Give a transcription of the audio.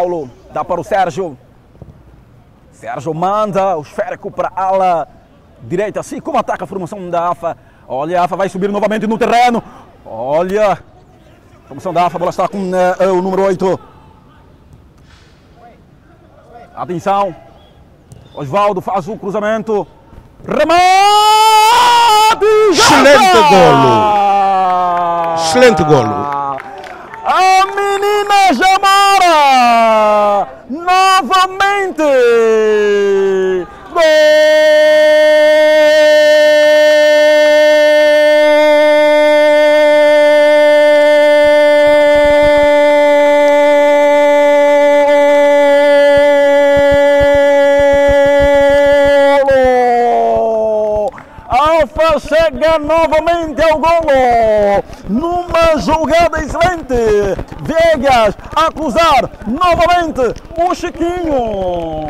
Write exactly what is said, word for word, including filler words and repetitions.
Paulo, dá para o Sérgio. Sérgio manda o esférico para a ala direita, assim como ataca a formação da AFA. Olha, a AFA vai subir novamente no terreno. Olha, a formação da AFA, a bola está com uh, o número oito. Atenção, Osvaldo faz o cruzamento. Remate! Excelente golo! Excelente golo! A menina Jamara! Novamente! Alfa chega novamente ao golo, numa jogada excelente. Vegas a cruzar novamente o Chiquinho.